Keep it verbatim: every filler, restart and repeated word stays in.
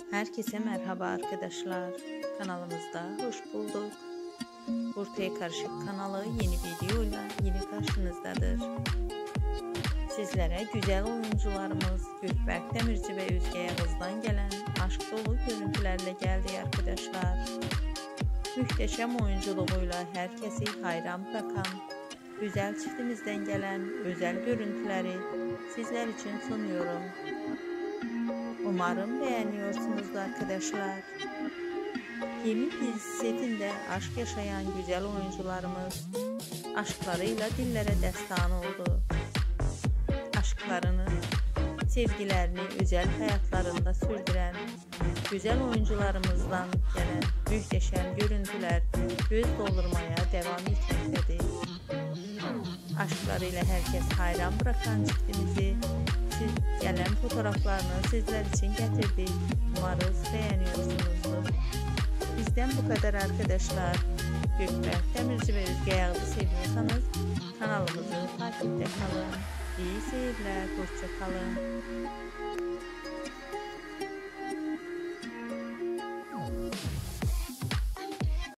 Herkese merhaba arkadaşlar. Kanalımızda hoş bulduk. Ortaya Karışık kanalı yeni videoyla yine karşınızdadır. Sizlere güzel oyuncularımız Gökberk Demirci ve Özge Yağız'dan gelen aşk dolu görüntülerle geldi arkadaşlar. Muhteşem oyunculuğuyla herkesi hayran bırakan güzel çiftimizden gelen özel görüntüleri sizler için sunuyorum. Umarım beğeniyorsunuz arkadaşlar. Yemin dizisi setinde aşk yaşayan güzel oyuncularımız aşklarıyla dillere destan oldu. Aşklarını, sevgilerini özel hayatlarında sürdüren güzel oyuncularımızdan gelen muhteşem görüntüler göz doldurmaya devam etmektedir. Aşklarıyla herkes hayran bırakan çiftimizi gelen fotoğraflarını sizler için getirdik. Umarız beğeniyorsunuzdur. Bizden bu kadar arkadaşlar. Gökberk Demirci ve Özge Yağız'ı seviyorsanız kanalımızı takipte kalın. İyi seyirler, hoşça kalın.